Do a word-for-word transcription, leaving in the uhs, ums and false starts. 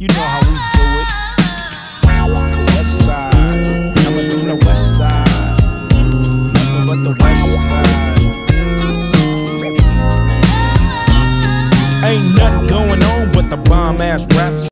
You know how we do it. West side, coming from the west side. Nothing but the west side. Ain't nothing going on but the bomb ass raps.